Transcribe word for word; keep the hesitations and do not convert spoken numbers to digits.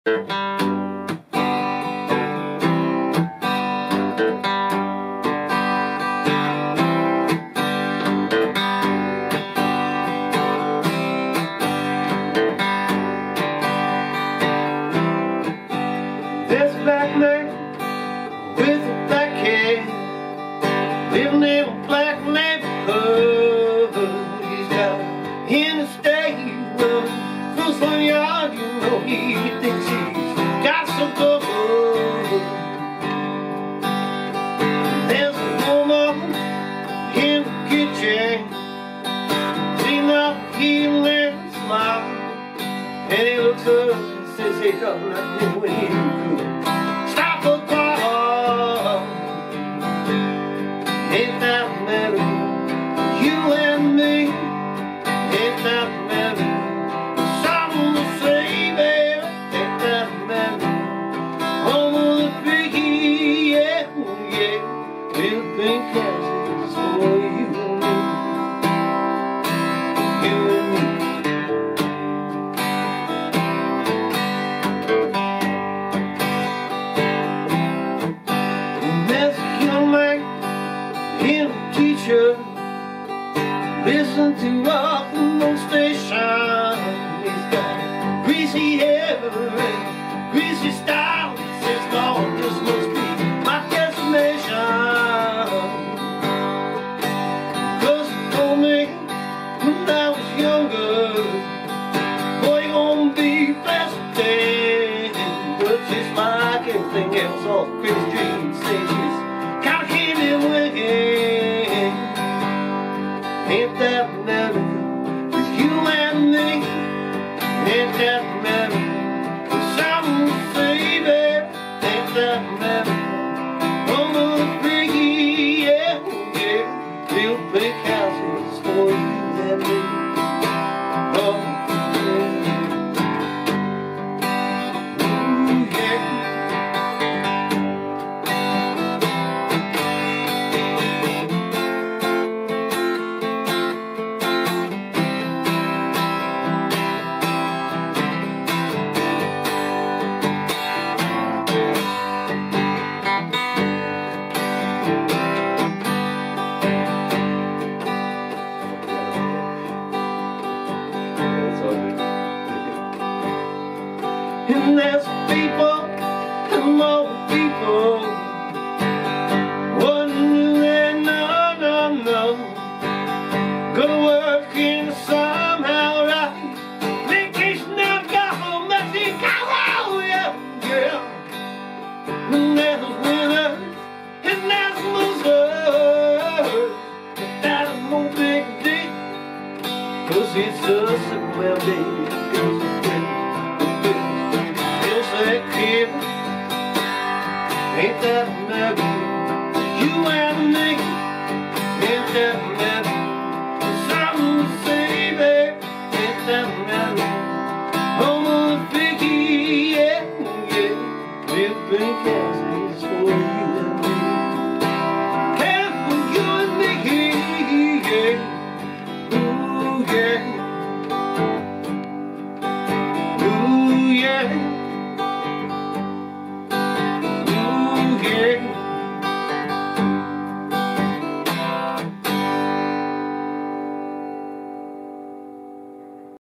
This black man with a black hair, living in a black neighborhood. He's got in the state of first one yard, you know he thinks he's got some cover. There's a woman in the kitchen, cleaning up, healing and smile, and he looks up and says, "Hey, darling, I know when you could stop a car." Ain't that matter? You and me, ain't that matter? Something to say, baby, ain't that matter? Home of the biggie, yeah, yeah. Little pink houses for you and me, you and me. And there's a young man in a teacher, listen to rock and roll station. He's got greasy hair and greasy style. He says, "Lord, this must be my destination." Cause he told me when I was younger, boy, you're gonna be blessed today. But just like everything else, all the crazy dreams stages kinda came in with him. Ain't that matter for you and me? Ain't that matter for something to say, baby? Ain't that matter? Home of the biggie, yeah, yeah. Real big houses for you and me. Oh, yeah. Ooh, yeah. And there's people and more people wouldn't they know, no, no. Gonna work in somehow right. Vacation I've got home, that's in Chicago, yeah, yeah. And there's winners and there's losers, but that's no big deal, cause it's us and well, baby, it's a thing. Ain't that matter? You